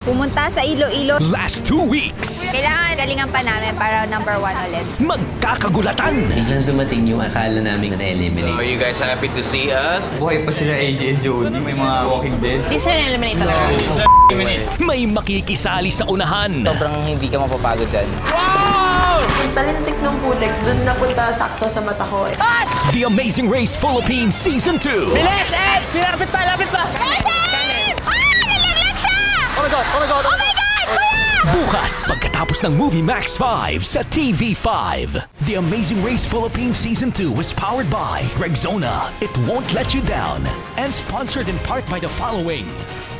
Pumunta sa Iloilo. Last 2 weeks. Kailangan galingan pa namin para number 1 ulit. Magkakagulatan. Biglang dumating yung akala namin na-eliminate. So, are you guys happy to see us? Buhay pa sila AJ and Jody. May mga walking dead. Hindi sila na-eliminate talaga. May makikisali sa unahan. Sobrang hindi ka mapapagod dyan. Talinsik ng pulik, dun napunta sakto sa mata ko eh. The Amazing Race Philippines Season 2. Bilis! Ed! Lapit pa! Lapit pa! Oh my God! Oh my God! Oh my God! Bukas, pagkatapos ng Movie Max 5 sa TV5. The Amazing Race Philippines Season 2 was powered by Rexona. It won't let you down. And sponsored in part by the following: